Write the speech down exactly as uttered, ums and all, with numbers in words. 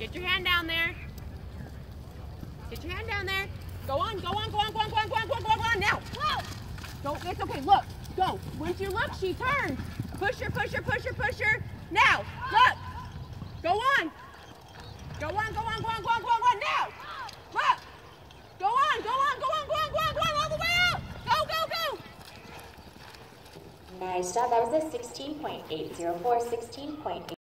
Get your hand down there. Get your hand down there. Go on, go on, go on, go on, go on, go on, go on, go on, go on. Now. Go. It's okay. Look. Go. Once you look, she turns. Push her, push her, push her, push her. Now. Look. Go on. Go on, go on, go on, go on, go on, go on. Now. Look. Go on, go on, go on, go on, go on, go on, all the way out. Go, go, go. Nice job. That was a sixteen point eight zero four, sixteen point eight.